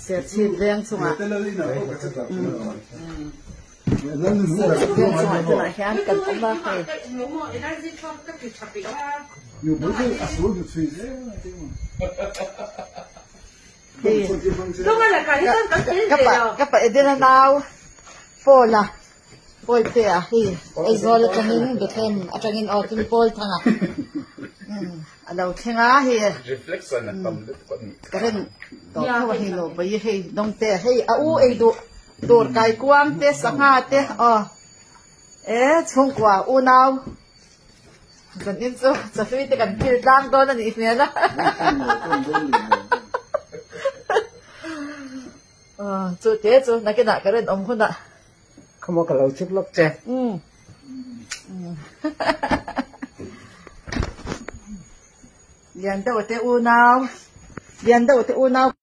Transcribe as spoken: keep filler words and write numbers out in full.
sẽ chìm vang xuống à vang xuống à từ lại khi ăn cần ông ba phải các bạn các bạn đi lên nào Paul à Paul thế à thì ai rồi là cái hình được thêm ở trong in ở trên Paul thằng à ở đâu thế ngã thì cái hình đó không phải lo bây giờ đông thế hay à u ai đồ đồ cái quang thế sáng ha thế à ế chung qua u nào gần như số số phi thì gần như đang đó là gì nhỉ đó ờ chú thế chú nãy cái nào cái ông không ạ không có cái lâu chip lốc che ừ liền đâu thế u nào liền đâu thế u nào